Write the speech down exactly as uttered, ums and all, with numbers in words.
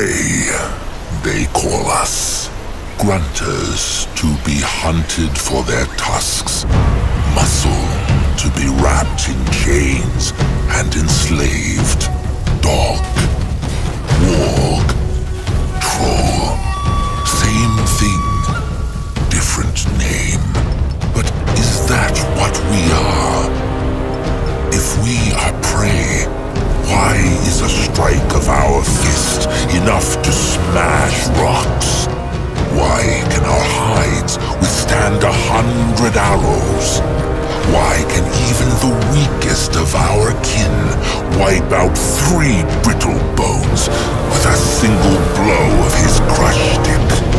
Prey, they call us. Grunters to be hunted for their tusks. Muscle to be wrapped in chains and enslaved. Dog, warg, troll. Same thing, different name. But is that what we are? If we are prey, why is a strike of our fist enough to smash rocks? Why can our hides withstand a hundred arrows? Why can even the weakest of our kin wipe out three brittle bones with a single blow of his crush stick?